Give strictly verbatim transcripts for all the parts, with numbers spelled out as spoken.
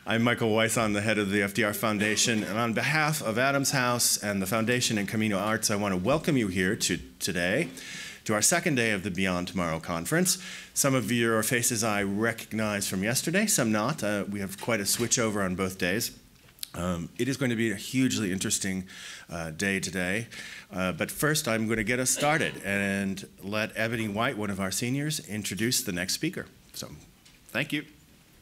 I'm Michael Weiss, I'm the head of the F D R Foundation, and on behalf of Adams House and the Foundation and Camino Arts, I want to welcome you here to today to our second day of the Beyond Tomorrow conference. Some of your faces I recognize from yesterday, some not. Uh, we have quite a switchover on both days. Um, it is going to be a hugely interesting uh, day today. Uh, but first, I'm going to get us started and let Ebony White, one of our seniors, introduce the next speaker. So, thank you.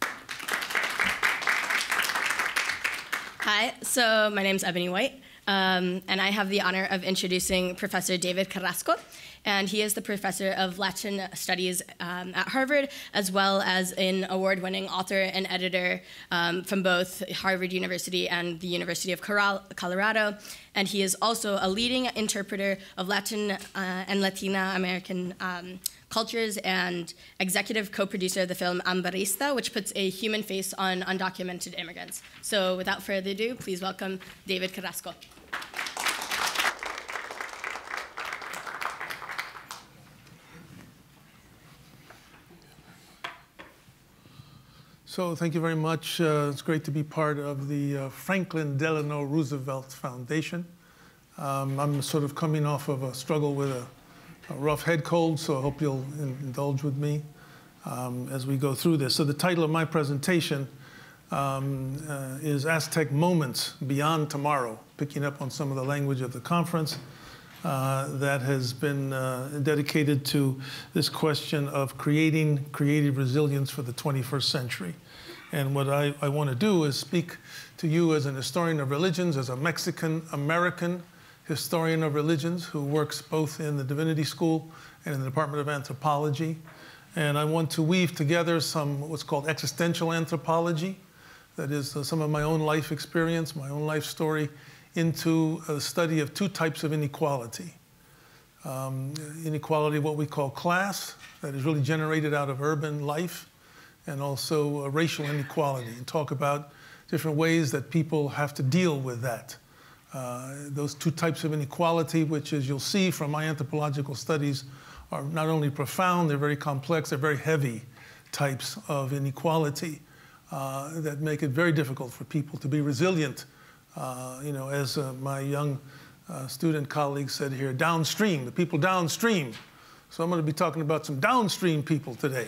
Hi, so my name's Ebony White, um, and I have the honor of introducing Professor David Carrasco. And he is the professor of Latin Studies um, at Harvard, as well as an award-winning author and editor um, from both Harvard University and the University of Colorado. And he is also a leading interpreter of Latin uh, and Latina American um, cultures and executive co-producer of the film Ambarista, which puts a human face on undocumented immigrants. So without further ado, please welcome David Carrasco. So thank you very much. Uh, it's great to be part of the uh, Franklin Delano Roosevelt Foundation. Um, I'm sort of coming off of a struggle with a, a rough head cold, so I hope you'll in indulge with me um, as we go through this. So the title of my presentation um, uh, is Aztec Moments Beyond Tomorrow, picking up on some of the language of the conference uh, that has been uh, dedicated to this question of creating creative resilience for the twenty-first century. And what I, I want to do is speak to you as an historian of religions, as a Mexican-American historian of religions who works both in the Divinity School and in the Department of Anthropology. And I want to weave together some what's called existential anthropology, that is uh, some of my own life experience, my own life story, into a study of two types of inequality. Um, inequality, what we call class, that is really generated out of urban life, and also uh, racial inequality, and talk about different ways that people have to deal with that. Uh, those two types of inequality, which, as you'll see from my anthropological studies, are not only profound, they're very complex, they're very heavy types of inequality uh, that make it very difficult for people to be resilient. Uh, you know, as uh, my young uh, student colleague said here, downstream, the people downstream. So I'm going to be talking about some downstream people today.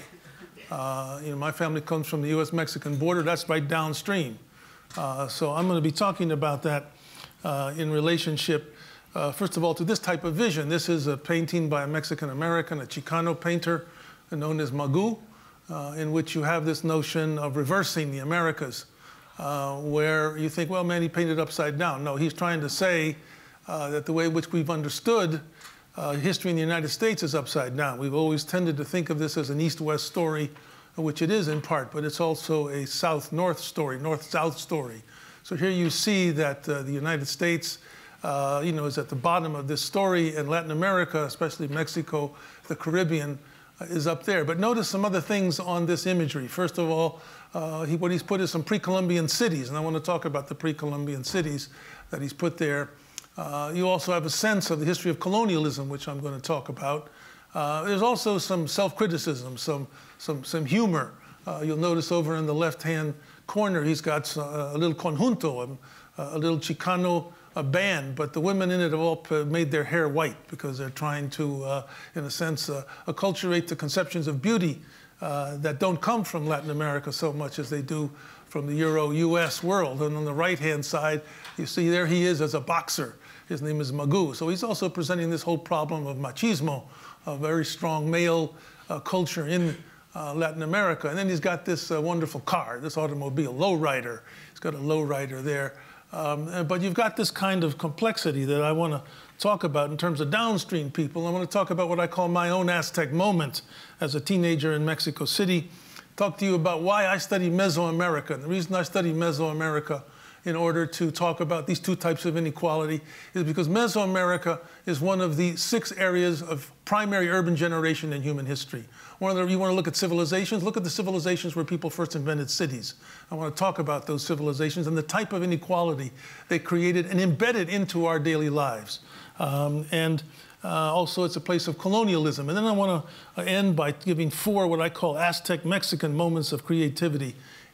Uh, you know, my family comes from the U S Mexican border. That's right downstream. Uh, so I'm going to be talking about that uh, in relationship, uh, first of all, to this type of vision. This is a painting by a Mexican-American, a Chicano painter known as Magu, uh, in which you have this notion of reversing the Americas, uh, where you think, well, man, he painted upside down. No, he's trying to say uh, that the way in which we've understood Uh, history in the United States is upside down. We've always tended to think of this as an east-west story, which it is in part, but it's also a south-north story, north-south story. So here you see that uh, the United States, uh, you know, is at the bottom of this story, and Latin America, especially Mexico, the Caribbean, uh, is up there. But notice some other things on this imagery. First of all, uh, he, what he's put is some pre-Columbian cities, and I want to talk about the pre-Columbian cities that he's put there. Uh, you also have a sense of the history of colonialism, which I'm going to talk about. Uh, there's also some self-criticism, some, some, some humor. Uh, you'll notice over in the left-hand corner, he's got a, a little conjunto, a, a little Chicano a band, but the women in it have all made their hair white because they're trying to, uh, in a sense, uh, acculturate the conceptions of beauty uh, that don't come from Latin America so much as they do from the Euro-U S world. And on the right-hand side, you see there he is as a boxer. His name is Magu. So he's also presenting this whole problem of machismo, a very strong male uh, culture in uh, Latin America. And then he's got this uh, wonderful car, this automobile, lowrider. He's got a lowrider there. Um, but you've got this kind of complexity that I want to talk about in terms of downstream people. I want to talk about what I call my own Aztec moment as a teenager in Mexico City. Talk to you about why I study Mesoamerica. And the reason I study Mesoamerica in order to talk about these two types of inequality is because Mesoamerica is one of the six areas of primary urban generation in human history. One of the, you want to look at civilizations? Look at the civilizations where people first invented cities. I want to talk about those civilizations and the type of inequality they created and embedded into our daily lives. Um, and uh, also, it's a place of colonialism. And then I want to end by giving four what I call Aztec Mexican moments of creativity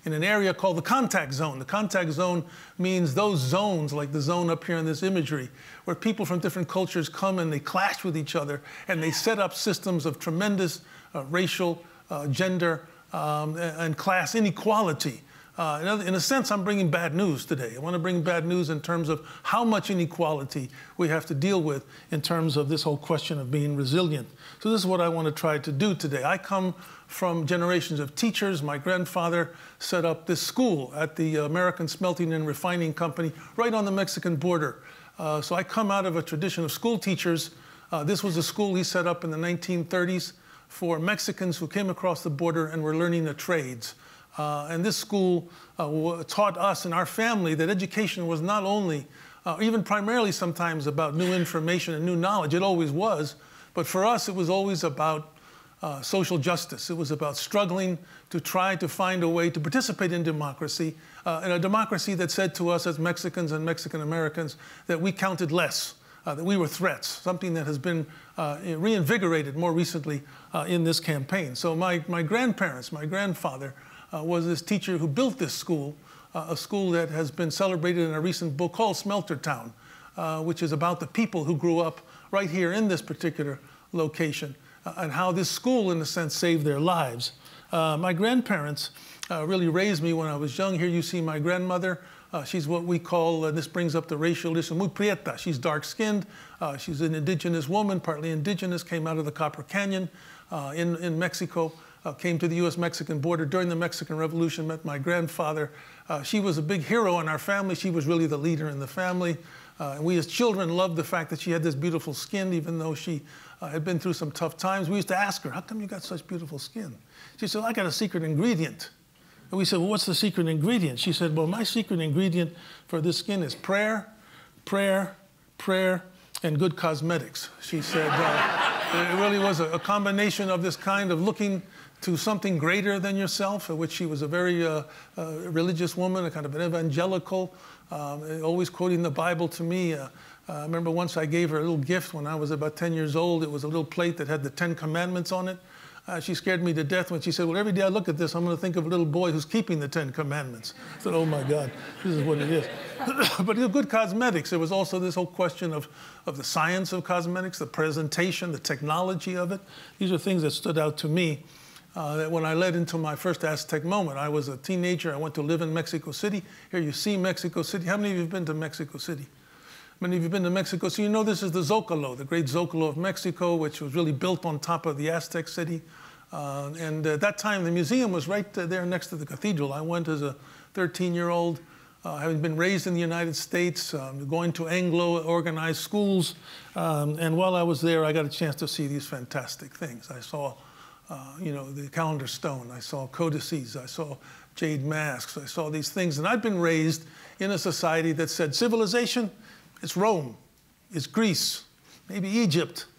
in an area called the contact zone. The contact zone means those zones, like the zone up here in this imagery, where people from different cultures come and they clash with each other, and they set up systems of tremendous uh, racial, uh, gender, um, and class inequality. Uh, in, other, in a sense, I'm bringing bad news today. I want to bring bad news in terms of how much inequality we have to deal with in terms of this whole question of being resilient. So this is what I want to try to do today. I come from generations of teachers. My grandfather set up this school at the American Smelting and Refining Company right on the Mexican border. Uh, so I come out of a tradition of school teachers. Uh, this was a school he set up in the nineteen thirties for Mexicans who came across the border and were learning the trades. Uh, and this school uh, taught us and our family that education was not only, uh, even primarily sometimes about new information and new knowledge, it always was, but for us it was always about uh, social justice. It was about struggling to try to find a way to participate in democracy, uh, in a democracy that said to us as Mexicans and Mexican Americans that we counted less, uh, that we were threats, something that has been uh, reinvigorated more recently uh, in this campaign. So my, my grandparents, my grandfather, Uh, was this teacher who built this school, uh, a school that has been celebrated in a recent book called Smelter Town, uh, which is about the people who grew up right here in this particular location, uh, and how this school, in a sense, saved their lives. Uh, my grandparents uh, really raised me when I was young. Here you see my grandmother. Uh, she's what we call, uh, this brings up the racial issue, muy prieta. She's dark-skinned. Uh, she's an indigenous woman, partly indigenous, came out of the Copper Canyon uh, in, in Mexico. Uh, came to the U S Mexican border during the Mexican Revolution, met my grandfather. Uh, she was a big hero in our family. She was really the leader in the family. Uh, and we as children loved the fact that she had this beautiful skin, even though she uh, had been through some tough times. We used to ask her, how come you got such beautiful skin? She said, I got a secret ingredient. And we said, well, what's the secret ingredient? She said, well, my secret ingredient for this skin is prayer, prayer, prayer, and good cosmetics. She said, uh, it really was a, a combination of this kind of looking to something greater than yourself, which she was a very uh, uh, religious woman, a kind of an evangelical, um, always quoting the Bible to me. Uh, uh, I remember once I gave her a little gift when I was about ten years old. It was a little plate that had the Ten Commandments on it. Uh, she scared me to death when she said, well, every day I look at this, I'm going to think of a little boy who's keeping the Ten Commandments. I said, oh, my God, this is what it is. But the good cosmetics, there was also this whole question of, of the science of cosmetics, the presentation, the technology of it. These are things that stood out to me. Uh, that when I led into my first Aztec moment, I was a teenager. I went to live in Mexico City. Here you see Mexico City. How many of you have been to Mexico City? Many of you have been to Mexico City. You know this is the Zocalo, the great Zocalo of Mexico, which was really built on top of the Aztec city. Uh, and at that time, the museum was right there next to the cathedral. I went as a thirteen-year-old, uh, having been raised in the United States, um, going to Anglo-organized schools. Um, and while I was there, I got a chance to see these fantastic things. I saw Uh, you know, the calendar stone. I saw codices. I saw jade masks. I saw these things. And I'd been raised in a society that said civilization, it's Rome, it's Greece, maybe Egypt,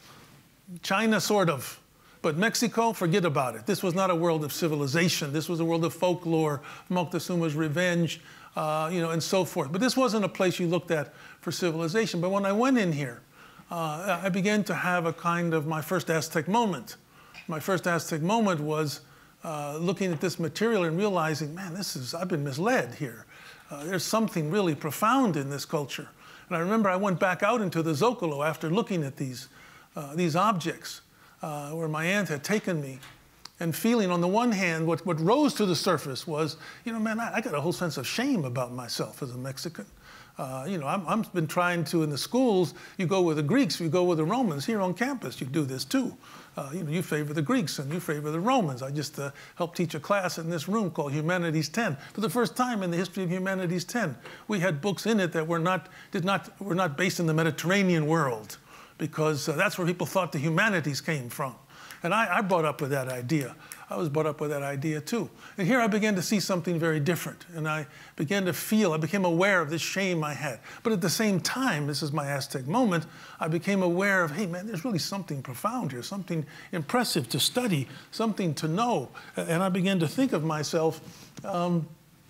China sort of. But Mexico, forget about it. This was not a world of civilization. This was a world of folklore, Moctezuma's revenge, uh, you know, and so forth. But this wasn't a place you looked at for civilization. But when I went in here, uh, I began to have a kind of my first Aztec moment. My first Aztec moment was uh, looking at this material and realizing, man, this is, I've been misled here. Uh, there's something really profound in this culture. And I remember I went back out into the Zocalo after looking at these, uh, these objects uh, where my aunt had taken me, and feeling on the one hand, what, what rose to the surface was, you know, man, I, I got a whole sense of shame about myself as a Mexican. Uh, you know, I'm, I've been trying to, in the schools, you go with the Greeks, you go with the Romans. Here on campus, you do this too. Uh, you know, you favor the Greeks and you favor the Romans. I just uh, helped teach a class in this room called Humanities ten. For the first time in the history of Humanities ten, we had books in it that were not, did not, were not based in the Mediterranean world, because uh, that's where people thought the humanities came from. And I, I brought up with that idea. I was brought up with that idea too. And here I began to see something very different. And I began to feel, I became aware of this shame I had. But at the same time, this is my Aztec moment, I became aware of, hey man, there's really something profound here, something impressive to study, something to know. And I began to think of myself um,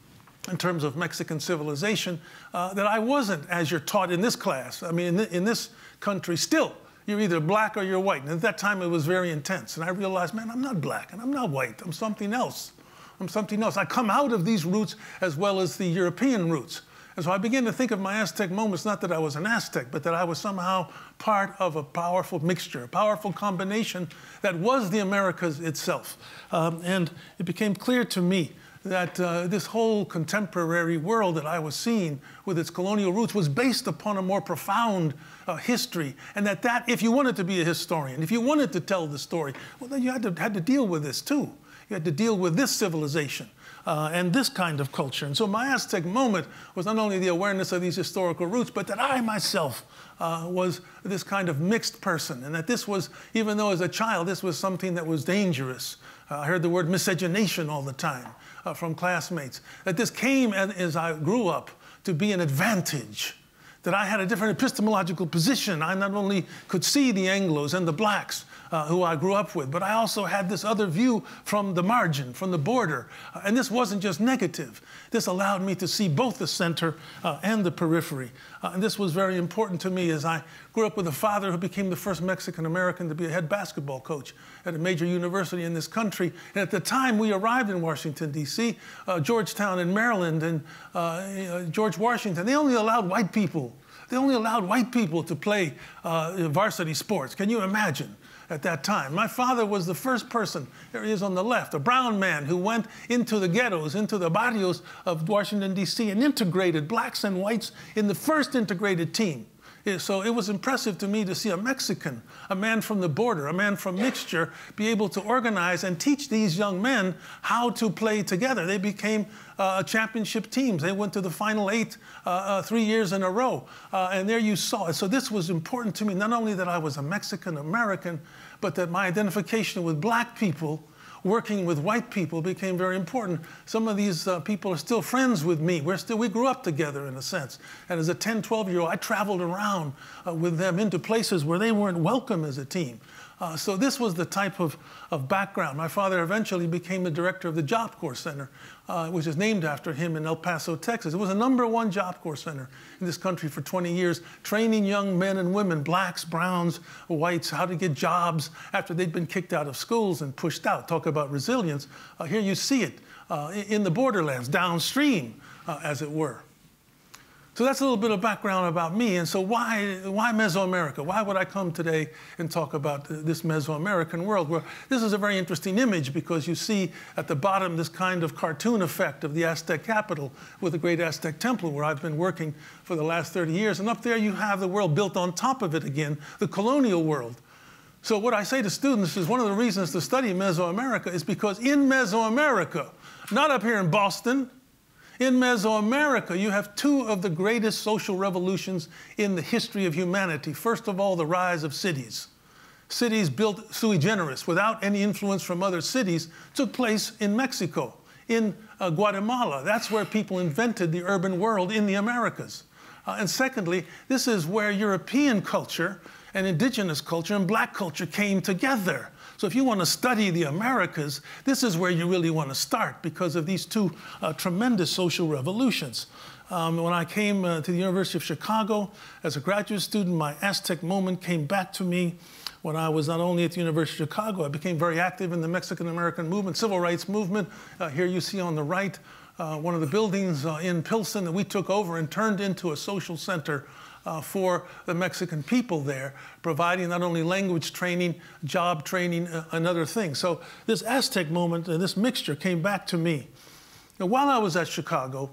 in terms of Mexican civilization, uh, that I wasn't, as you're taught in this class. I mean, in, th in this country still, you're either black or you're white. And at that time, it was very intense. And I realized, man, I'm not black and I'm not white. I'm something else. I'm something else. I come out of these roots as well as the European roots. And so I began to think of my Aztec moments, not that I was an Aztec, but that I was somehow part of a powerful mixture, a powerful combination that was the Americas itself. Um, and it became clear to me that uh, this whole contemporary world that I was seeing with its colonial roots was based upon a more profound uh, history, and that, that if you wanted to be a historian, if you wanted to tell the story, well, then you had to, had to deal with this too. You had to deal with this civilization. Uh, and this kind of culture. And so my Aztec moment was not only the awareness of these historical roots, but that I myself uh, was this kind of mixed person, and that this was, even though as a child, this was something that was dangerous. Uh, I heard the word miscegenation all the time uh, from classmates, that this came as, as I grew up to be an advantage, that I had a different epistemological position. I not only could see the Anglos and the blacks, Uh, who I grew up with, but I also had this other view from the margin, from the border. Uh, and this wasn't just negative. This allowed me to see both the center uh, and the periphery. Uh, and this was very important to me as I grew up with a father who became the first Mexican-American to be a head basketball coach at a major university in this country. And at the time we arrived in Washington, D C, uh, Georgetown in Maryland and uh, uh, George Washington, they only allowed white people. They only allowed white people to play uh, varsity sports. Can you imagine? At that time. My father was the first person, there he is on the left, a brown man who went into the ghettos, into the barrios of Washington, D C, and integrated blacks and whites in the first integrated team. So it was impressive to me to see a Mexican, a man from the border, a man from mixture, be able to organize and teach these young men how to play together. They became uh, championship teams. They went to the final eight uh, uh, three years in a row. Uh, and there you saw it. So this was important to me, not only that I was a Mexican-American, but that my identification with black people working with white people became very important. Some of these uh, people are still friends with me. We're still, we grew up together in a sense. And as a ten, twelve-year-old, I traveled around uh, with them into places where they weren't welcome as a team. Uh, so this was the type of, of background. My father eventually became the director of the Job Corps Center, uh, which is named after him in El Paso, Texas. It was a number one Job Corps Center in this country for twenty years, training young men and women, blacks, browns, whites, how to get jobs after they'd been kicked out of schools and pushed out. Talk about resilience. Uh, here you see it uh, in the borderlands, downstream, uh, as it were. So that's a little bit of background about me. And so why, why Mesoamerica? Why would I come today and talk about this Mesoamerican world? Well, this is a very interesting image because you see at the bottom this kind of cartoon effect of the Aztec capital with the great Aztec temple where I've been working for the last thirty years. And up there you have the world built on top of it again, the colonial world. So what I say to students is one of the reasons to study Mesoamerica is because in Mesoamerica, not up here in Boston, in Mesoamerica, you have two of the greatest social revolutions in the history of humanity. First of all, the rise of cities. Cities built sui generis, without any influence from other cities, took place in Mexico, in uh, Guatemala. That's where people invented the urban world in the Americas. Uh, and secondly, this is where European culture and indigenous culture and black culture came together. So if you want to study the Americas, this is where you really want to start because of these two uh, tremendous social revolutions. Um, when I came uh, to the University of Chicago as a graduate student, my Aztec moment came back to me when I was not only at the University of Chicago, I became very active in the Mexican-American movement, civil rights movement. Uh, here you see on the right uh, one of the buildings uh, in Pilsen that we took over and turned into a social center Uh, for the Mexican people there, providing not only language training, job training, uh, and other things. So this Aztec moment, uh, this mixture came back to me. Now, while I was at Chicago,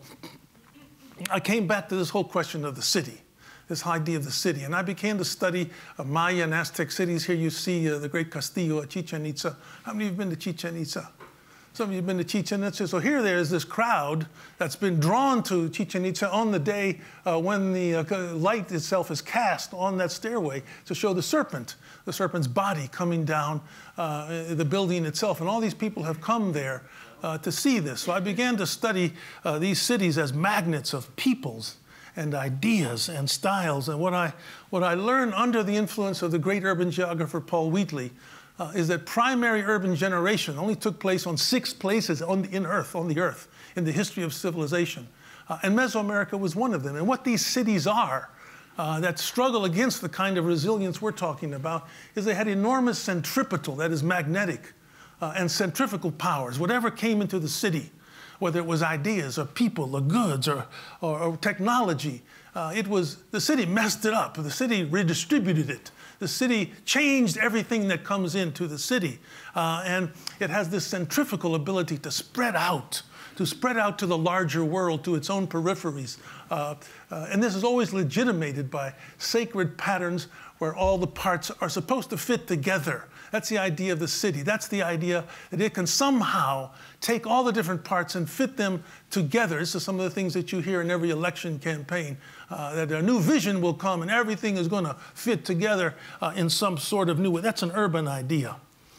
I came back to this whole question of the city, this idea of the city. And I began to study uh, Maya and Aztec cities. Here you see uh, the great Castillo at Chichen Itza. How many of you have been to Chichen Itza? Some of you have been to Chichen Itza. So here there is this crowd that's been drawn to Chichen Itza on the day uh, when the uh, light itself is cast on that stairway to show the serpent, the serpent's body coming down uh, the building itself. And all these people have come there uh, to see this. So I began to study uh, these cities as magnets of peoples and ideas and styles. And what I, what I learned under the influence of the great urban geographer Paul Wheatley Uh, is that primary urban generation only took place on six places on the, in Earth, on the Earth, in the history of civilization. Uh, and Mesoamerica was one of them. And what these cities are uh, that struggle against the kind of resilience we're talking about is they had enormous centripetal, that is magnetic, uh, and centrifugal powers, whatever came into the city, whether it was ideas or people or goods or, or, or technology, uh, it was, the city messed it up. The city redistributed it. The city changed everything that comes into the city. Uh, and it has this centrifugal ability to spread out, to spread out to the larger world, to its own peripheries. Uh, uh, and this is always legitimated by sacred patterns where all the parts are supposed to fit together. That's the idea of the city. That's the idea that it can somehow take all the different parts and fit them together. This is some of the things that you hear in every election campaign, uh, that a new vision will come and everything is going to fit together uh, in some sort of new way. That's an urban idea.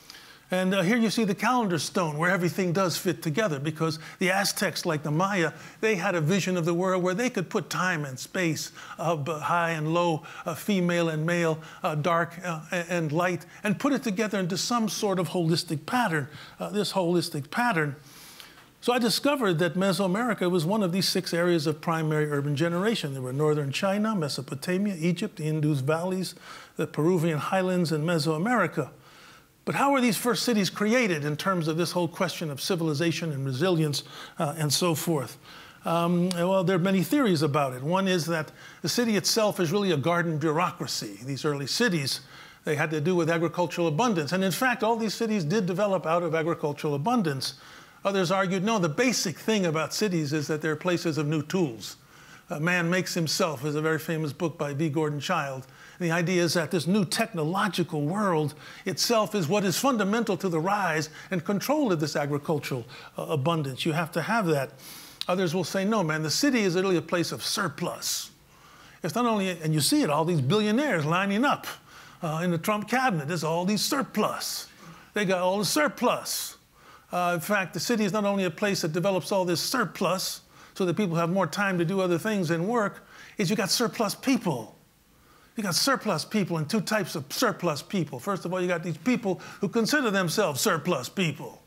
And uh, here you see the calendar stone where everything does fit together, because the Aztecs, like the Maya, they had a vision of the world where they could put time and space, uh, high and low, uh, female and male, uh, dark uh, and light, and put it together into some sort of holistic pattern, uh, this holistic pattern. So I discovered that Mesoamerica was one of these six areas of primary urban generation. There were northern China, Mesopotamia, Egypt, the Indus valleys, the Peruvian highlands, and Mesoamerica. But how were these first cities created in terms of this whole question of civilization and resilience uh, and so forth? Um, well, there are many theories about it. One is that the city itself is really a garden bureaucracy. These early cities, they had to do with agricultural abundance. And in fact, all these cities did develop out of agricultural abundance. Others argued, no, the basic thing about cities is that they're places of new tools. Uh, Man Makes Himself is a very famous book by V. Gordon Childe. The idea is that this new technological world itself is what is fundamental to the rise and control of this agricultural uh, abundance. You have to have that. Others will say, no, man, the city is literally a place of surplus. It's not only, and you see it, all these billionaires lining up uh, in the Trump cabinet. There's all these surplus. They got all the surplus. Uh, in fact, the city is not only a place that develops all this surplus so that people have more time to do other things than work, is you got surplus people. You got surplus people and two types of surplus people. First of all, you got these people who consider themselves surplus people.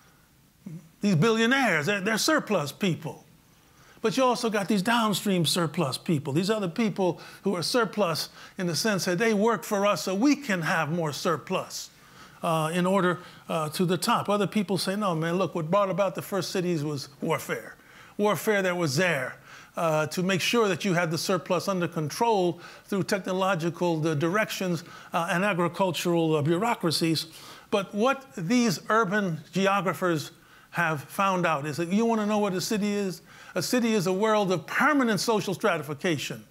These billionaires, they're, they're surplus people. But you also got these downstream surplus people. These other people who are surplus in the sense that they work for us so we can have more surplus uh, in order uh, to the top. Other people say, no, man, look, what brought about the first cities was warfare. Warfare that was there. Uh, to make sure that you had the surplus under control through technological uh, directions uh, and agricultural uh, bureaucracies. But what these urban geographers have found out is that you want to know what a city is? A city is a world of permanent social stratification.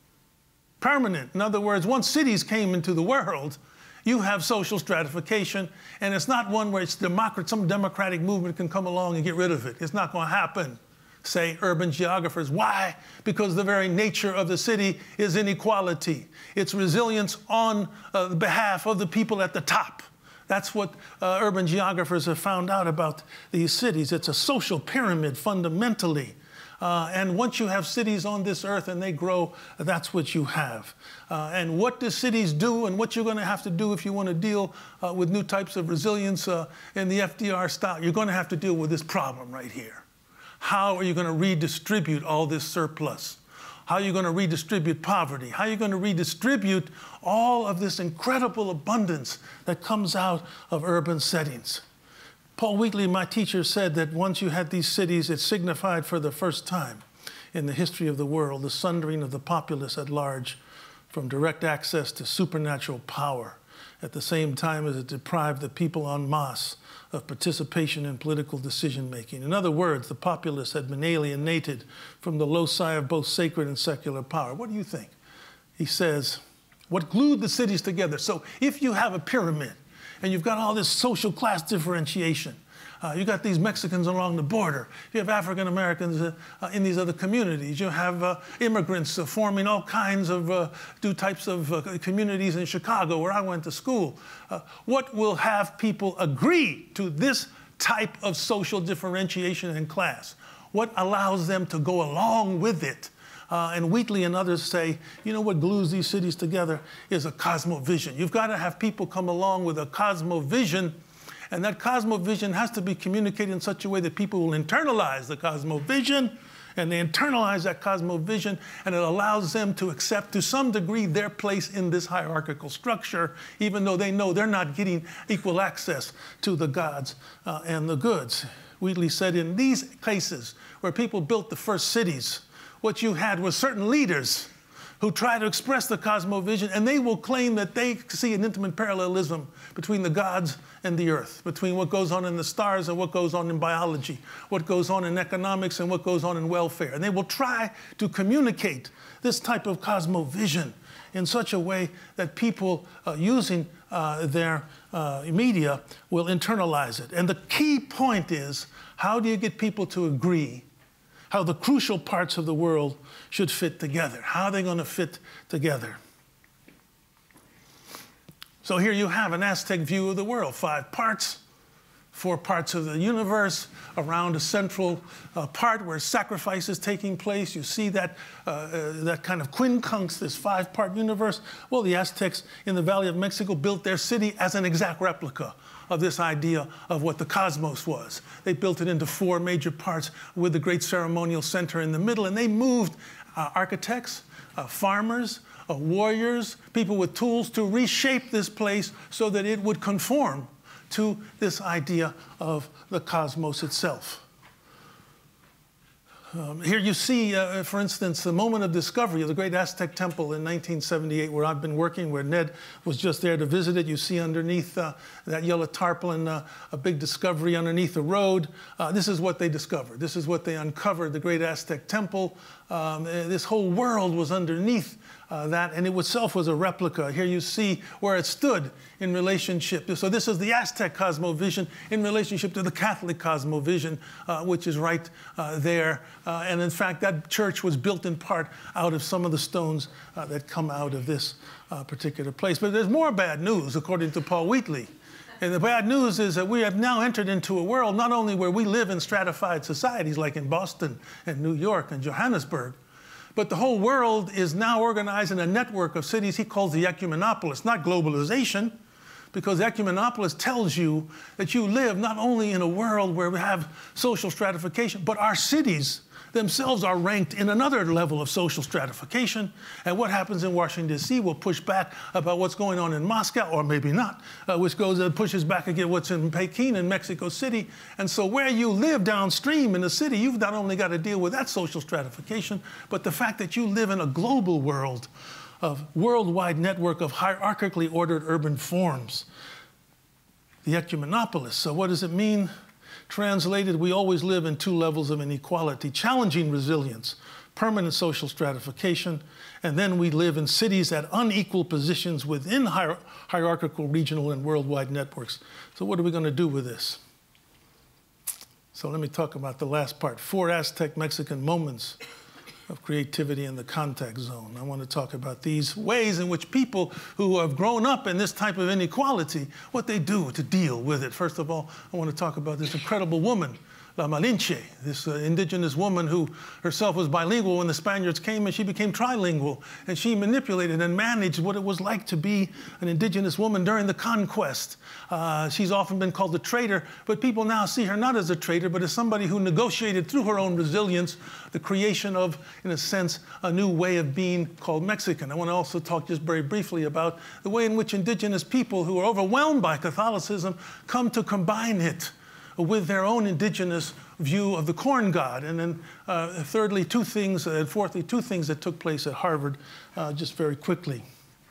Permanent. In other words, once cities came into the world, you have social stratification, and it's not one where it's democrat, some democratic movement can come along and get rid of it. It's not going to happen. Say urban geographers. Why? Because the very nature of the city is inequality. It's resilience on uh, behalf of the people at the top. That's what uh, urban geographers have found out about these cities. It's a social pyramid fundamentally. Uh, and once you have cities on this earth and they grow, that's what you have. Uh, and what do cities do and what you're going to have to do if you want to deal uh, with new types of resilience uh, in the F D R style, you're going to have to deal with this problem right here. How are you going to redistribute all this surplus? How are you going to redistribute poverty? How are you going to redistribute all of this incredible abundance that comes out of urban settings? Paul Wheatley, my teacher, said that once you had these cities, it signified for the first time in the history of the world the sundering of the populace at large from direct access to supernatural power, at the same time as it deprived the people en masse of participation in political decision-making. In other words, the populace had been alienated from the loci of both sacred and secular power. What do you think? He says, what glued the cities together? So if you have a pyramid and you've got all this social class differentiation, Uh, you got these Mexicans along the border. You have African Americans uh, uh, in these other communities. You have uh, immigrants uh, forming all kinds of uh, new types of uh, communities in Chicago, where I went to school. Uh, what will have people agree to this type of social differentiation in class? What allows them to go along with it? Uh, and Wheatley and others say, you know what glues these cities together is a cosmovision. You've got to have people come along with a cosmovision. And that cosmovision has to be communicated in such a way that people will internalize the cosmovision And they internalize that cosmovision, and it allows them to accept to some degree their place in this hierarchical structure, even though they know they're not getting equal access to the gods uh, and the goods. Wheatley said, in these cases where people built the first cities, what you had was certain leaders who try to express the cosmovision, and they will claim that they see an intimate parallelism between the gods and the earth, between what goes on in the stars and what goes on in biology, what goes on in economics and what goes on in welfare. And they will try to communicate this type of cosmovision in such a way that people uh, using uh, their uh, media will internalize it. And the key point is, how do you get people to agree how the crucial parts of the world should fit together? How are they going to fit together? So here you have an Aztec view of the world. Five parts, four parts of the universe around a central uh, part where sacrifice is taking place. You see that, uh, uh, that kind of quincunx, this five-part universe. Well, the Aztecs in the Valley of Mexico built their city as an exact replica of this idea of what the cosmos was. They built it into four major parts with the great ceremonial center in the middle, and they moved uh, architects, uh, farmers, uh, warriors, people with tools to reshape this place so that it would conform to this idea of the cosmos itself. Um, here you see, uh, for instance, the moment of discovery of the great Aztec temple in nineteen seventy-eight, where I've been working, where Ned was just there to visit it. You see underneath uh, that yellow tarpaulin uh, a big discovery underneath the road. Uh, this is what they discovered. This is what they uncovered, the great Aztec temple. Um, this whole world was underneath uh, that, and it itself was a replica. Here you see where it stood in relationship. So this is the Aztec cosmovision in relationship to the Catholic cosmovision, uh, which is right uh, there. Uh, and in fact, that church was built in part out of some of the stones uh, that come out of this uh, particular place. But there's more bad news, according to Paul Wheatley. And the bad news is that we have now entered into a world not only where we live in stratified societies like in Boston and New York and Johannesburg, but the whole world is now organized in a network of cities he calls the ecumenopolis, not globalization, because ecumenopolis tells you that you live not only in a world where we have social stratification, but our cities themselves are ranked in another level of social stratification. And what happens in Washington, D C will push back about what's going on in Moscow, or maybe not, uh, which goes and pushes back again what's in Peking and Mexico City. And so where you live downstream in the city, you've not only got to deal with that social stratification, but the fact that you live in a global world of worldwide network of hierarchically ordered urban forms. The ecumenopolis. So what does it mean? Translated, we always live in two levels of inequality: challenging resilience, permanent social stratification, and then we live in cities at unequal positions within hier hierarchical, regional, and worldwide networks. So what are we going to do with this? So let me talk about the last part, four Aztec Mexican moments of creativity in the contact zone. I want to talk about these ways in which people who have grown up in this type of inequality, what they do to deal with it. First of all, I want to talk about this incredible woman, La Malinche, this uh, indigenous woman who herself was bilingual when the Spaniards came, and she became trilingual. And she manipulated and managed what it was like to be an indigenous woman during the conquest. Uh, she's often been called a traitor, but people now see her not as a traitor, but as somebody who negotiated through her own resilience the creation of, in a sense, a new way of being called Mexican. I want to also talk just very briefly about the way in which indigenous people who are overwhelmed by Catholicism come to combine it with their own indigenous view of the corn god. And then uh, thirdly, two things, and uh, fourthly, two things that took place at Harvard, uh, just very quickly.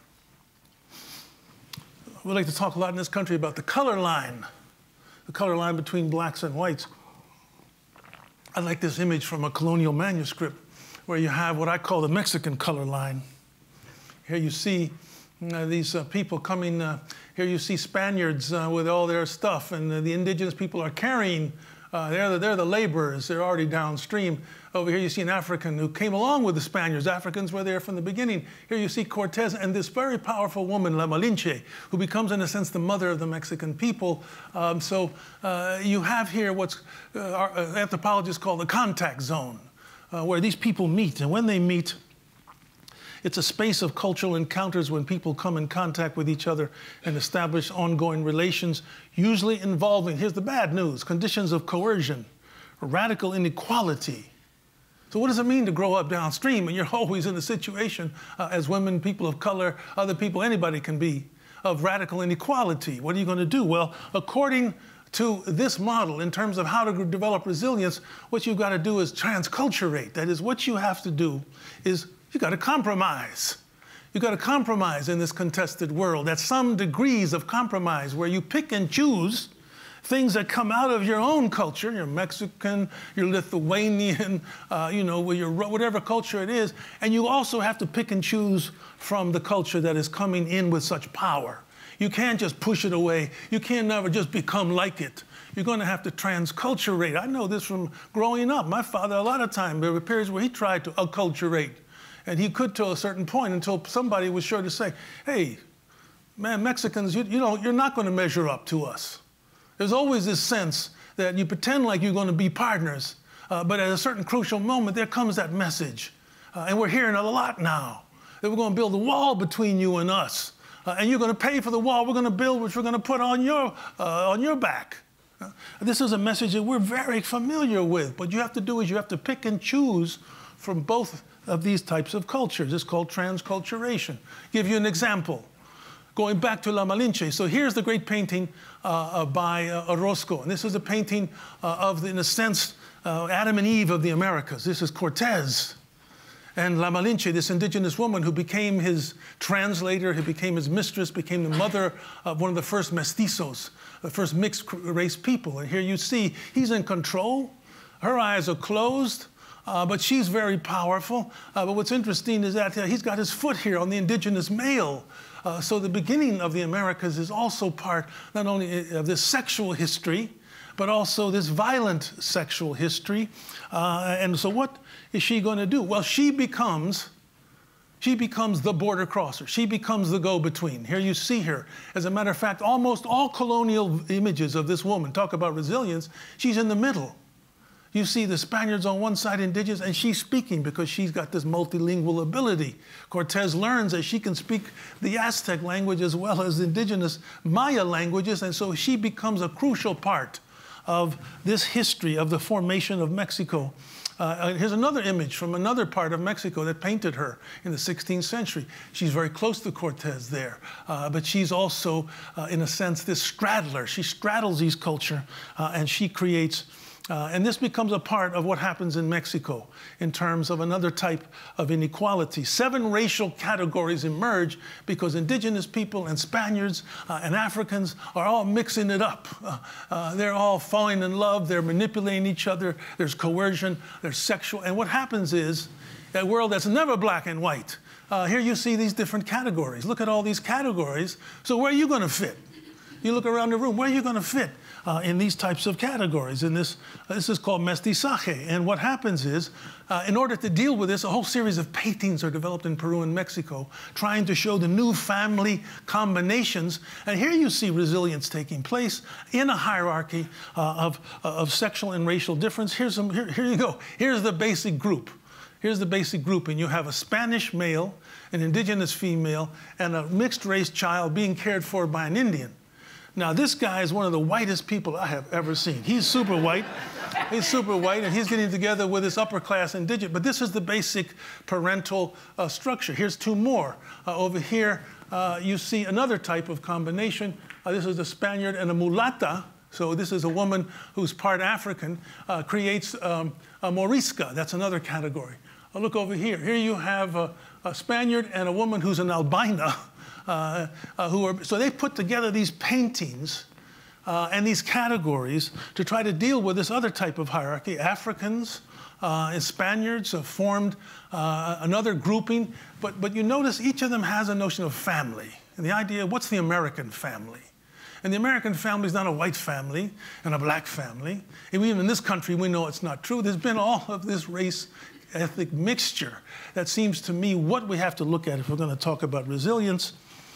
We like to talk a lot in this country about the color line, the color line between blacks and whites. I like this image from a colonial manuscript where you have what I call the Mexican color line. Here you see uh, these uh, people coming, uh, here you see Spaniards uh, with all their stuff, and uh, the indigenous people are carrying, uh, they're, the, they're the laborers, they're already downstream. Over here you see an African who came along with the Spaniards. Africans were there from the beginning. Here you see Cortez and this very powerful woman, La Malinche, who becomes, in a sense, the mother of the Mexican people. Um, so uh, you have here what's uh, our, uh, anthropologists call the contact zone, uh, where these people meet. And when they meet, it's a space of cultural encounters when people come in contact with each other and establish ongoing relations, usually involving, here's the bad news, conditions of coercion, radical inequality, So what does it mean to grow up downstream and you're always in a situation uh, as women, people of color, other people, anybody can be, of radical inequality? What are you going to do? Well, according to this model, in terms of how to develop resilience, what you've got to do is transculturate. That is, what you have to do is you've got to compromise. You've got to compromise in this contested world at some degrees of compromise where you pick and choose things that come out of your own culture, your Mexican, your Lithuanian, uh, you know, your, whatever culture it is, and you also have to pick and choose from the culture that is coming in with such power. You can't just push it away. You can't never just become like it. You're going to have to transculturate. I know this from growing up. My father, a lot of times, there were periods where he tried to acculturate, and he could to a certain point until somebody was sure to say, hey, man, Mexicans, you, you know, you're not going to measure up to us. There's always this sense that you pretend like you're going to be partners, uh, but at a certain crucial moment, there comes that message. Uh, and we're hearing it a lot now, that we're going to build a wall between you and us. Uh, and you're going to pay for the wall we're going to build, which we're going to put on your, uh, on your back. Uh, this is a message that we're very familiar with. What you have to do is you have to pick and choose from both of these types of cultures. It's called transculturation. Give you an example. Going back to La Malinche. So here's the great painting uh, uh, by uh, Orozco. And this is a painting uh, of, the, in a sense, uh, Adam and Eve of the Americas. This is Cortez. And La Malinche, this indigenous woman who became his translator, who became his mistress, became the mother of one of the first mestizos, the first mixed race people. And here you see he's in control. Her eyes are closed, uh, but she's very powerful. Uh, but what's interesting is that uh, he's got his foot here on the indigenous male. Uh, so the beginning of the Americas is also part not only of this sexual history, but also this violent sexual history. Uh, and so what is she going to do? Well, she becomes, she becomes the border crosser. She becomes the go-between. Here you see her. As a matter of fact, almost all colonial images of this woman, talk about resilience, she's in the middle. You see the Spaniards on one side, indigenous, and she's speaking because she's got this multilingual ability. Cortez learns that she can speak the Aztec language as well as indigenous Maya languages, and so she becomes a crucial part of this history of the formation of Mexico. Uh, here's another image from another part of Mexico that painted her in the sixteenth century. She's very close to Cortez there, uh, but she's also, uh, in a sense, this straddler. She straddles these culture, uh, and she creates Uh, and this becomes a part of what happens in Mexico in terms of another type of inequality. Seven racial categories emerge because indigenous people and Spaniards uh, and Africans are all mixing it up. Uh, uh, they're all falling in love. They're manipulating each other. There's coercion. There's sexual. And what happens is a world that's never black and white. Uh, here you see these different categories. Look at all these categories. So where are you going to fit? You look around the room. Where are you going to fit? Uh, in these types of categories. And this, uh, this is called mestizaje. And what happens is, uh, in order to deal with this, a whole series of paintings are developed in Peru and Mexico, trying to show the new family combinations. And here you see resilience taking place in a hierarchy uh, of, uh, of sexual and racial difference. Here's some, here, here you go. Here's the basic group. Here's the basic group. And you have a Spanish male, an indigenous female, and a mixed race child being cared for by an Indian. Now, this guy is one of the whitest people I have ever seen. He's super white. He's super white, and he's getting together with this upper-class indigent. But this is the basic parental uh, structure. Here's two more. Uh, over here, uh, you see another type of combination. Uh, this is a Spaniard and a mulata. So this is a woman who's part African, uh, creates um, a morisca. That's another category. Uh, look over here. Here you have a, a Spaniard and a woman who's an albina. Uh, uh, who are, so they put together these paintings uh, and these categories to try to deal with this other type of hierarchy. Africans uh, and Spaniards have formed uh, another grouping, but, but you notice each of them has a notion of family. And the idea, what's the American family? And the American family is not a white family and a black family. And even in this country, we know it's not true. There's been all of this race ethnic mixture. That seems to me what we have to look at if we're going to talk about resilience.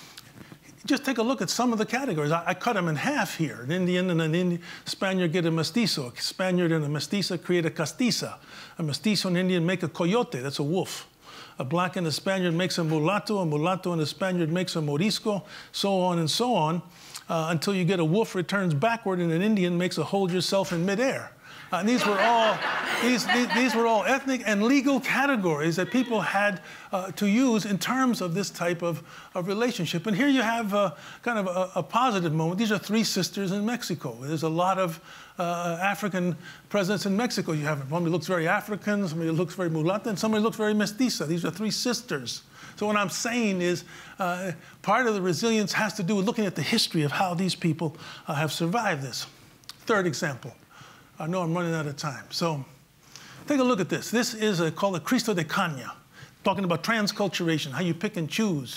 Just take a look at some of the categories. I, I cut them in half here. An Indian and an Indian, Spaniard get a mestizo. A Spaniard and a mestiza create a castiza. A mestizo and Indian make a coyote. That's a wolf. A black and a Spaniard makes a mulatto. A mulatto and a Spaniard makes a morisco. So on and so on, uh, until you get a wolf returns backward and an Indian makes a hold yourself in midair. Uh, and these were all these, these these were all ethnic and legal categories that people had uh, to use in terms of this type of, of relationship. And here you have uh, kind of a, a positive moment. These are three sisters in Mexico. There's a lot of uh, African presence in Mexico. You have somebody who looks very African, somebody who looks very mulatta, and somebody who looks very mestiza. These are three sisters. So what I'm saying is uh, part of the resilience has to do with looking at the history of how these people uh, have survived this. Third example. I know I'm running out of time. So take a look at this. This is a, called a Cristo de Caña, talking about transculturation, how you pick and choose.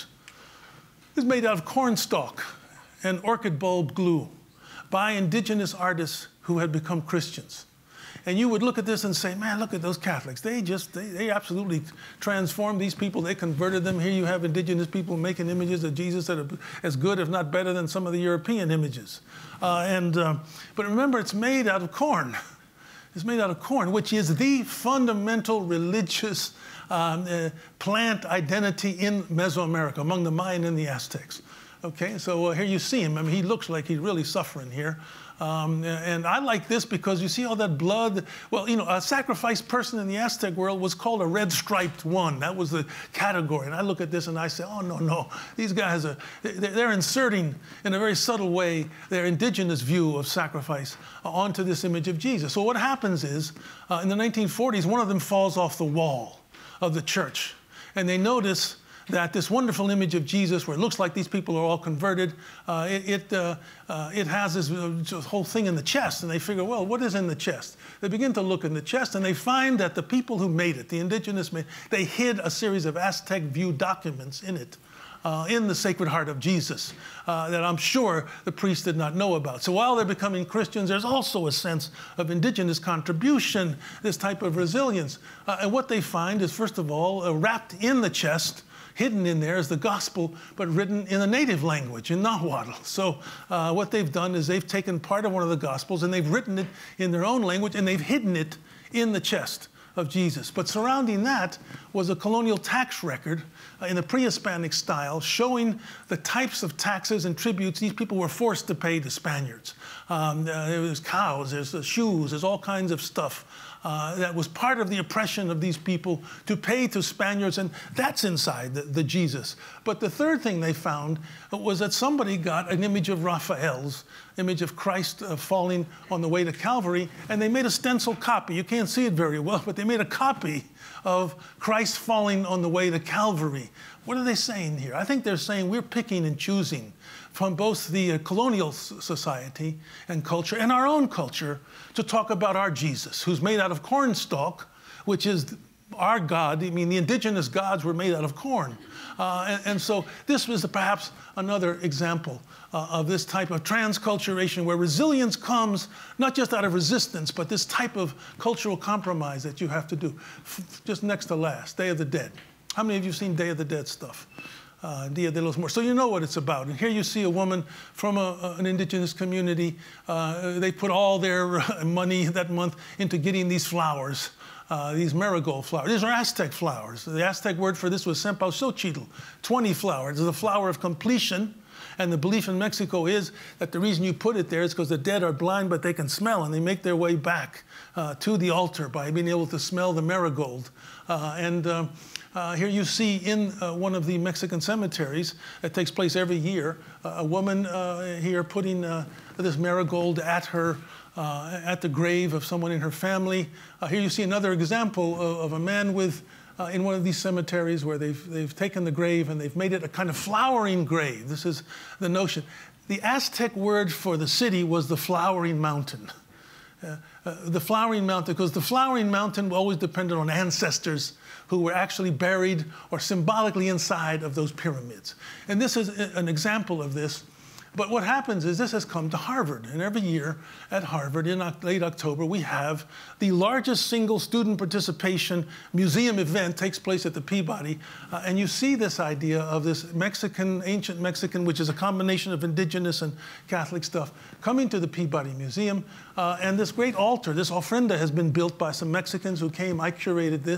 It's made out of cornstalk and orchid bulb glue by indigenous artists who had become Christians. And you would look at this and say, man, look at those Catholics. They just, they, they absolutely transformed these people. They converted them. Here you have indigenous people making images of Jesus that are as good, if not better, than some of the European images. Uh, and, uh, but remember, it's made out of corn. It's made out of corn, which is the fundamental religious um, uh, plant identity in Mesoamerica, among the Mayan and the Aztecs. Okay, so uh, here you see him. I mean, he looks like he's really suffering here. Um, and I like this because you see all that blood. Well, you know, a sacrificed person in the Aztec world was called a red striped one. That was the category. And I look at this and I say, oh, no, no. These guys are, they're inserting in a very subtle way their indigenous view of sacrifice onto this image of Jesus. So what happens is, uh, in the nineteen forties, one of them falls off the wall of the church. And they notice that this wonderful image of Jesus, where it looks like these people are all converted, uh, it, it, uh, uh, it has this uh, whole thing in the chest. And they figure, well, what is in the chest? They begin to look in the chest, and they find that the people who made it, the indigenous, made, they hid a series of Aztec view documents in it, uh, in the Sacred Heart of Jesus, uh, that I'm sure the priests did not know about. So while they're becoming Christians, there's also a sense of indigenous contribution, this type of resilience. Uh, and what they find is, first of all, uh, wrapped in the chest, hidden in there is the gospel, but written in a native language, in Nahuatl. So uh, what they've done is they've taken part of one of the gospels and they've written it in their own language and they've hidden it in the chest of Jesus. But surrounding that was a colonial tax record uh, in the pre-Hispanic style showing the types of taxes and tributes these people were forced to pay to Spaniards. Um, uh, there was cows, there's uh, shoes, there's all kinds of stuff. Uh, that was part of the oppression of these people to pay to Spaniards, and that's inside the, the Jesus. But the third thing they found was that somebody got an image of Raphael's, image of Christ uh, falling on the way to Calvary, and they made a stencil copy. You can't see it very well, but they made a copy of Christ falling on the way to Calvary. What are they saying here? I think they're saying we're picking and choosing from both the uh, colonial society and culture and our own culture to talk about our Jesus, who's made out of cornstalk, which is our God. I mean, the indigenous gods were made out of corn. Uh, and, and so this was perhaps another example uh, of this type of transculturation where resilience comes not just out of resistance, but this type of cultural compromise that you have to do. F just next to last, Day of the Dead. How many of you have seen Day of the Dead stuff? Uh, Dia de los Muertos. So you know what it's about. And here you see a woman from a, an indigenous community. Uh, they put all their money that month into getting these flowers, uh, these marigold flowers. These are Aztec flowers. The Aztec word for this was cempasúchil, twenty flowers. It's the flower of completion. And the belief in Mexico is that the reason you put it there is because the dead are blind, but they can smell, and they make their way back uh, to the altar by being able to smell the marigold. Uh, and um, Uh, here you see in uh, one of the Mexican cemeteries that takes place every year, uh, a woman uh, here putting uh, this marigold at her, uh, at the grave of someone in her family. Uh, here you see another example of, of a man with, uh, in one of these cemeteries where they've, they've taken the grave and they've made it a kind of flowering grave. This is the notion. The Aztec word for the city was the flowering mountain. Uh, uh, the flowering mountain, because the flowering mountain always depended on ancestors who were actually buried or symbolically inside of those pyramids. And this is an example of this. But what happens is this has come to Harvard. And every year at Harvard, in late October, we have the largest single student participation museum event takes place at the Peabody. Uh, and you see this idea of this Mexican, ancient Mexican, which is a combination of indigenous and Catholic stuff, coming to the Peabody Museum. Uh, and this great altar, this ofrenda, has been built by some Mexicans who came. I curated this.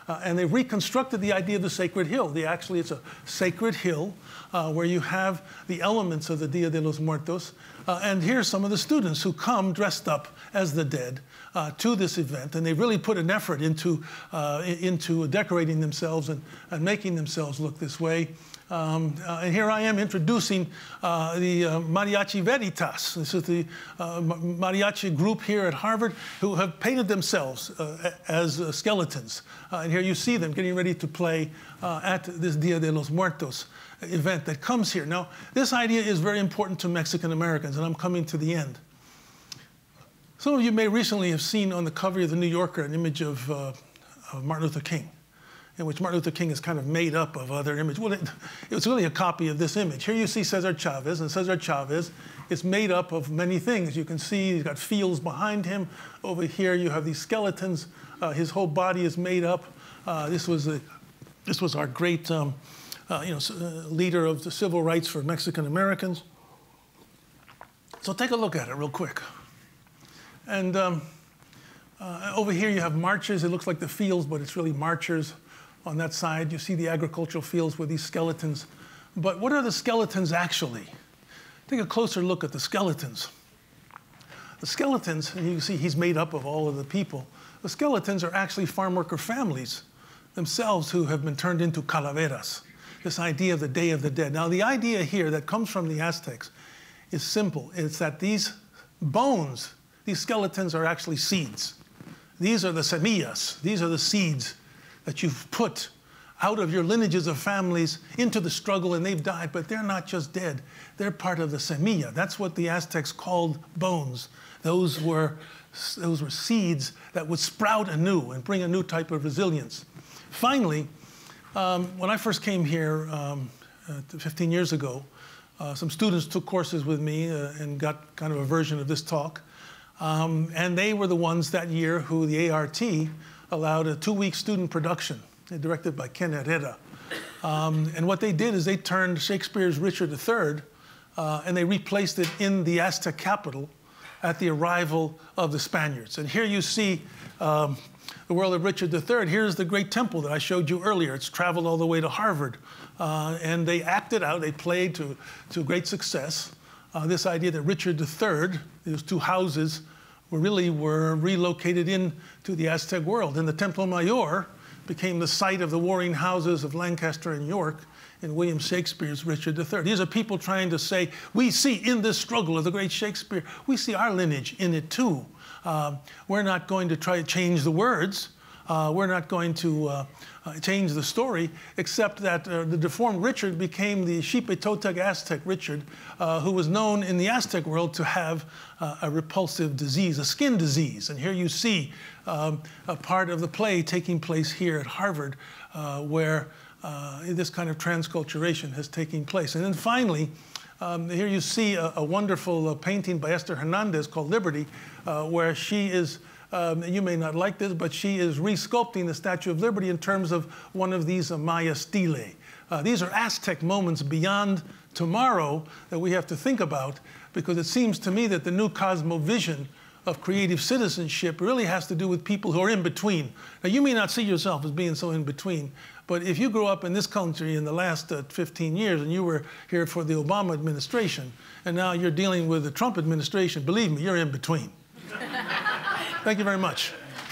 Uh, and they reconstructed the idea of the sacred hill. They actually, it's a sacred hill uh, where you have the elements of the Dia de los Muertos. Uh, and here's some of the students who come dressed up as the dead uh, to this event. And they really put an effort into, uh, into decorating themselves and, and making themselves look this way. Um, uh, and here I am introducing uh, the uh, Mariachi Veritas. This is the uh, mariachi group here at Harvard who have painted themselves uh, as uh, skeletons. Uh, and here you see them getting ready to play uh, at this Dia de los Muertos event that comes here. Now, this idea is very important to Mexican Americans, and I'm coming to the end. Some of you may recently have seen on the cover of the New Yorker an image of, uh, of Martin Luther King, in which Martin Luther King is kind of made up of other images. Well, it, it was really a copy of this image. Here you see Cesar Chavez, and Cesar Chavez is made up of many things. You can see he's got fields behind him. Over here you have these skeletons. Uh, his whole body is made up. Uh, this was a, this was our great um, uh, you know, uh, leader of the civil rights for Mexican Americans. So take a look at it real quick. And um, uh, over here you have marchers. It looks like the fields, but it's really marchers. On that side, you see the agricultural fields with these skeletons. But what are the skeletons actually? Take a closer look at the skeletons. The skeletons, and you can see he's made up of all of the people. The skeletons are actually farm worker families themselves who have been turned into calaveras, this idea of the Day of the Dead. Now, the idea here that comes from the Aztecs is simple. It's that these bones, these skeletons are actually seeds. These are the semillas. These are the seeds that you've put out of your lineages of families into the struggle, and they've died, but they're not just dead. They're part of the semilla. That's what the Aztecs called bones. Those were, those were seeds that would sprout anew and bring a new type of resilience. Finally, um, when I first came here um, uh, fifteen years ago, uh, some students took courses with me uh, and got kind of a version of this talk. Um, and they were the ones that year who the A R T allowed a two-week student production, directed by Ken Herrera. Um, and what they did is they turned Shakespeare's Richard the Third uh, and they replaced it in the Aztec capital at the arrival of the Spaniards. And here you see um, the world of Richard the Third. Here's the great temple that I showed you earlier. It's traveled all the way to Harvard. Uh, and they acted out, they played to, to great success, uh, this idea that Richard the Third, those two houses, were really were relocated into the Aztec world. And the Templo Mayor became the site of the warring houses of Lancaster and York in William Shakespeare's Richard the Third. These are people trying to say, we see in this struggle of the great Shakespeare, we see our lineage in it too. Um, we're not going to try to change the words. Uh, we're not going to uh, uh, change the story, except that uh, the deformed Richard became the Xipe Totec Aztec Richard, uh, who was known in the Aztec world to have uh, a repulsive disease, a skin disease. And here you see um, a part of the play taking place here at Harvard, uh, where uh, this kind of transculturation has taken place. And then finally, Um, here you see a, a wonderful uh, painting by Esther Hernandez called Liberty, uh, where she is, um, you may not like this, but she is resculpting the Statue of Liberty in terms of one of these uh, Maya stele. Uh, these are Aztec moments beyond tomorrow that we have to think about, because it seems to me that the new cosmovision of creative citizenship really has to do with people who are in between. Now, you may not see yourself as being so in between, but if you grew up in this country in the last uh, fifteen years and you were here for the Obama administration, and now you're dealing with the Trump administration, believe me, you're in between. Thank you very much.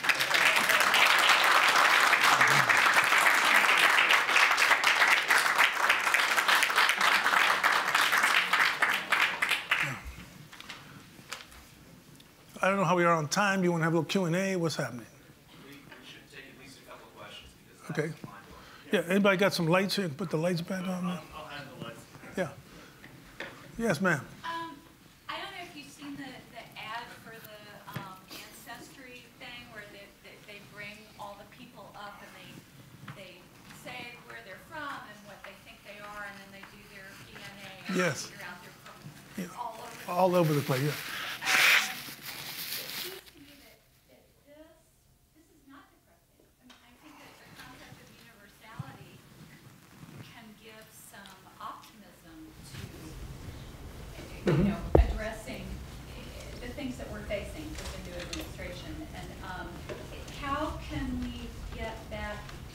I don't know how we are on time. Do you want to have a little Q and A? What's happening? We, we should take at least a couple of questions. Because Okay. that's fine. Yeah, anybody got some lights here? Put the lights back on there. I'll have the lights. Yeah. Yes, ma'am. Um, I don't know if you've seen the, the ad for the um, ancestry thing where they, they, they bring all the people up and they, they say where they're from and what they think they are, and then they do their D N A and Yes. figure out they're from Yeah. all over. the All over the place, yeah. It seems to me that, that this, this is not depressing. I mean, I think that the concept of universality can give some optimism to, you know, addressing the things that we're facing with the new administration. And um, how can we get back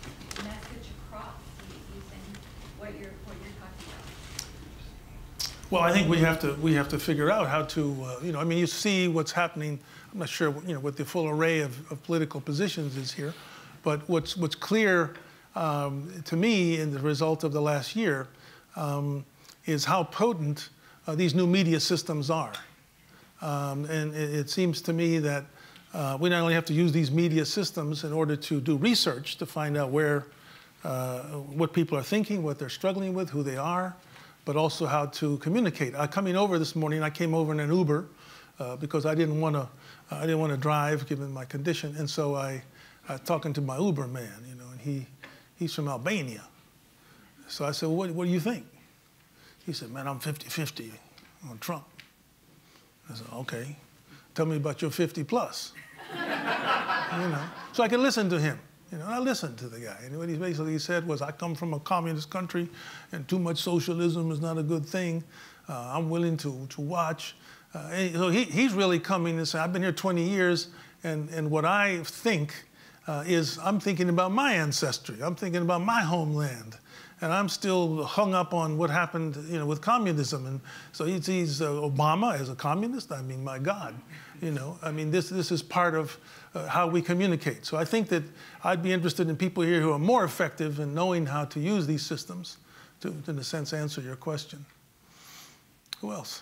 Well, I think we have to we have to figure out how to uh, you know I mean you see what's happening. I'm not sure you know what the full array of, of political positions is here, but what's what's clear um, to me in the result of the last year um, is how potent uh, these new media systems are, um, and it, it seems to me that uh, we not only have to use these media systems in order to do research to find out where uh, what people are thinking, what they're struggling with, who they are, but also how to communicate. Uh, coming over this morning, I came over in an Uber uh, because I didn't want to. Uh, I didn't want to drive given my condition, and so I, I was talking to my Uber man, you know, and he, he's from Albania. So I said, well, what, what do you think? He said, man, I'm fifty fifty on Trump. I said, okay, tell me about your fifty plus. You know, so I could listen to him. You know, and I listened to the guy, and what he basically said was, I come from a communist country, and too much socialism is not a good thing. Uh, I'm willing to, to watch. Uh, and so he, he's really coming and saying, I've been here twenty years, and, and what I think uh, is I'm thinking about my ancestry. I'm thinking about my homeland. And I'm still hung up on what happened, you know, with communism. And so he sees uh, Obama as a communist. I mean, my God, you know, I mean, this, this is part of uh, how we communicate. So I think that I'd be interested in people here who are more effective in knowing how to use these systems to, in a sense, answer your question. Who else?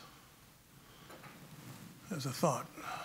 There's a thought.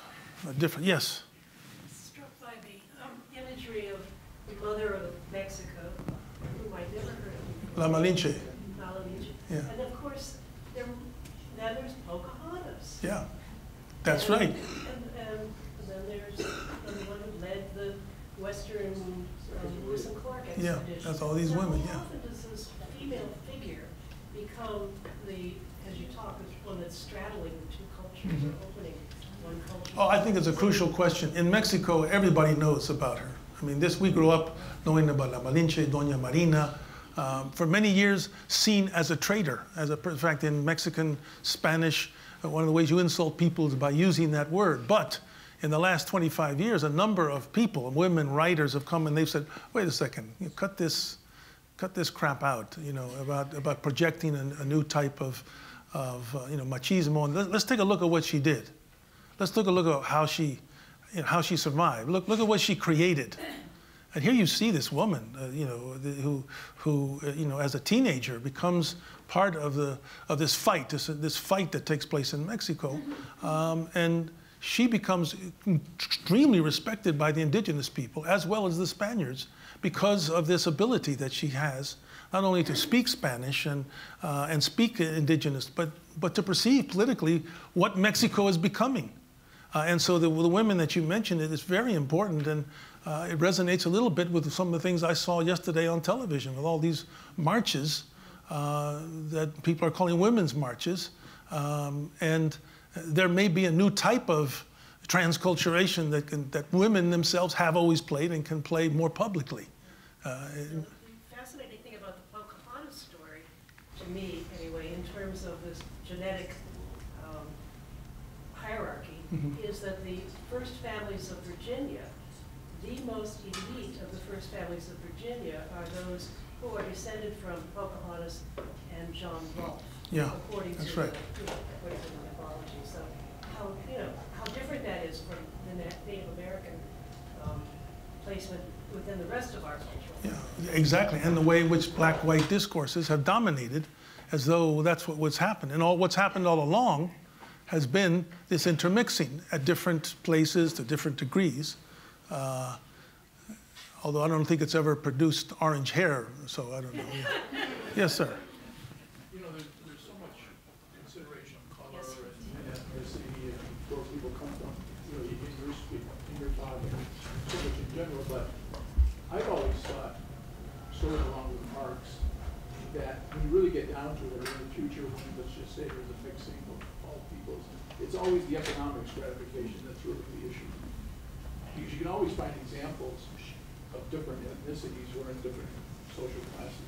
A different, yes? Struck by the um, imagery of the mother of Mexico, whom I never heard of. La Malinche. La Malinche. Yeah. And of course, there, now there's Pocahontas. Yeah, that's and, right. And, and, and then there's the one who led the Western um, Lewis and Clark expedition. Yeah, that's all these so women, how yeah. often does this female figure become the, as you talk, the one that's straddling the two cultures, Mm-hmm. or opening one culture? Oh, I think it's a crucial question. In Mexico, everybody knows about her. I mean, this, we grew up knowing about La Malinche, Doña Marina, um, for many years seen as a traitor. As a, in fact, in Mexican Spanish, uh, one of the ways you insult people is by using that word. But in the last twenty-five years, a number of people, women writers, have come and they've said, wait a second, you cut this, cut this crap out, you know, about, about projecting a, a new type of, of uh, you know, machismo. And let's take a look at what she did. Let's take a look at how she, you know, how she survived. Look, look at what she created. And here you see this woman, uh, you know, the, who, who, uh, you know, as a teenager becomes part of the of this fight, this this fight that takes place in Mexico, um, and she becomes extremely respected by the indigenous people as well as the Spaniards because of this ability that she has, not only to speak Spanish and uh, and speak indigenous, but but to perceive politically what Mexico is becoming. Uh, and so the, the women that you mentioned, it is very important, and uh, it resonates a little bit with some of the things I saw yesterday on television with all these marches uh, that people are calling women's marches. Um, and there may be a new type of transculturation that, can, that women themselves have always played and can play more publicly. Uh, The fascinating thing about the Pocahontas story, to me anyway, in terms of this genetic um, hierarchy, mm-hmm. is that the first families of Virginia, the most elite of the first families of Virginia, are those who are descended from Pocahontas and John Rolfe. Yeah, according that's to right. The, you know, according to the mythology. So how you know how different that is from the Native American um, placement within the rest of our culture. Yeah, exactly. And the way in which black-white discourses have dominated as though that's what, what's happened. And all what's happened all along has been this intermixing at different places to different degrees. Uh, although I don't think it's ever produced orange hair, so I don't know. Yeah. Yes, sir. You know, there's, there's so much consideration of color yes. and ethnicity and where people come from, you know, in your speak, in your talk, and so much in general, but I've always thought, sort of along with Marx, that when you really get down to it, or in the future, when let's just say there's a mixing of all peoples, it's always the economic stratification that's really the issue. Because you can always find examples of different ethnicities who are in different social classes.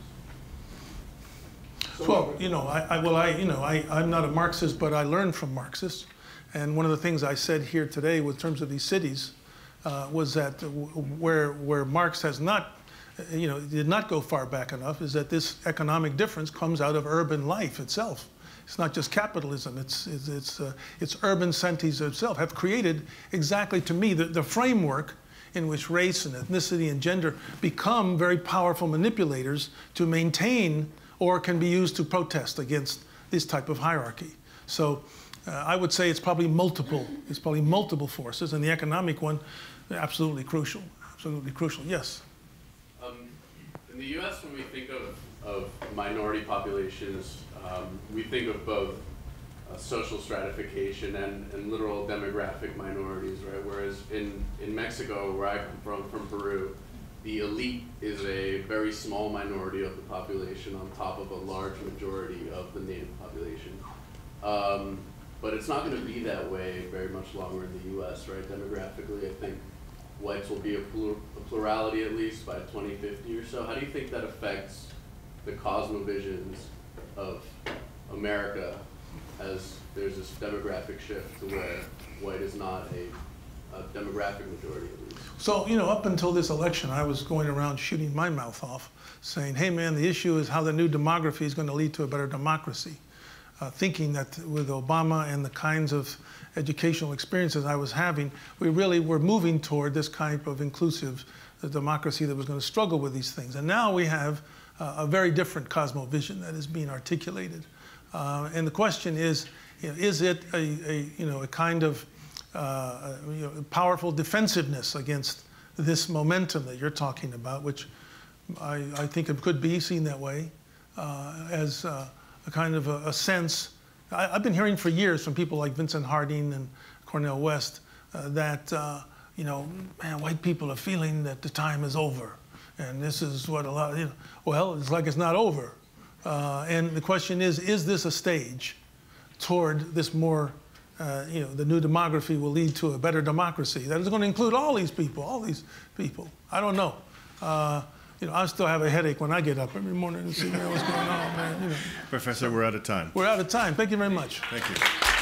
So well, you know, I, I well, I, you know, I, I'm not a Marxist, but I learned from Marxists. And one of the things I said here today, with terms of these cities, uh, was that where where Marx has not, you know, did not go far back enough, is that this economic difference comes out of urban life itself. it's not just capitalism, it's, it's, it's, uh, it's urban centers itself have created exactly, to me, the, the framework in which race and ethnicity and gender become very powerful manipulators to maintain or can be used to protest against this type of hierarchy. So uh, I would say it's probably multiple, it's probably multiple forces, and the economic one, absolutely crucial, absolutely crucial, yes? Um, in the U S, when we think of, of minority populations, um, we think of both uh, social stratification and, and literal demographic minorities, right? Whereas in, in Mexico, where I come from, from Peru, the elite is a very small minority of the population on top of a large majority of the native population. Um, but it's not going to be that way very much longer in the U S, right? Demographically, I think whites will be a, plur a plurality at least by twenty fifty or so. How do you think that affects the cosmovisions of America as there's this demographic shift to where white is not a, a demographic majority at least? So, you know, up until this election, I was going around shooting my mouth off, saying, hey man, the issue is how the new demography is going to lead to a better democracy. Uh, thinking that with Obama and the kinds of educational experiences I was having, we really were moving toward this kind of inclusive uh, democracy that was going to struggle with these things. And now we have uh, a very different cosmovision that is being articulated. Uh, and the question is, you know, is it a, a, you know, a kind of uh, you know, powerful defensiveness against this momentum that you're talking about, which I, I think it could be seen that way, uh, as uh, a kind of a, a sense. I, I've been hearing for years from people like Vincent Harding and Cornel West uh, that, uh, you know, man, white people are feeling that the time is over. And this is what a lot of, you know, well, it's like it's not over. Uh, and the question is, is this a stage toward this more, uh, you know, the new demography will lead to a better democracy that is going to include all these people, all these people. I don't know. Uh, You know, I still have a headache when I get up every morning and see, man, what's going on, man. You know. Professor, we're out of time. We're out of time. Thank you very much. Thank you.